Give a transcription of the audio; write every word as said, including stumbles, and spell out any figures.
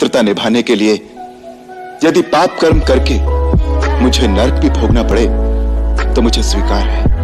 पवित्रता निभाने के लिए यदि पाप कर्म करके मुझे नरक भी भोगना पड़े तो मुझे स्वीकार है।